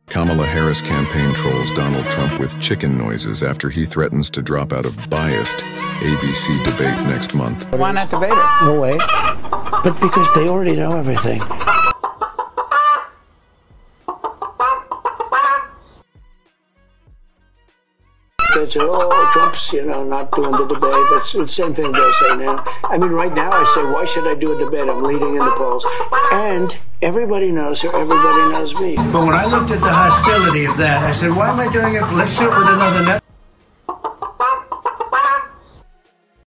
Kamala Harris campaign trolls Donald Trump with chicken noises after he threatens to drop out of biased ABC debate next month. Why not debate her? No way. But because they already know everything. They say, oh, Trump's, not doing the debate. That's the same thing they'll say now. I mean, right now I say, why should I do a debate? I'm leading in the polls. And everybody knows her, everybody knows me. But when I looked at the hostility of that, I said, why am I doing it? Let's do it with another net.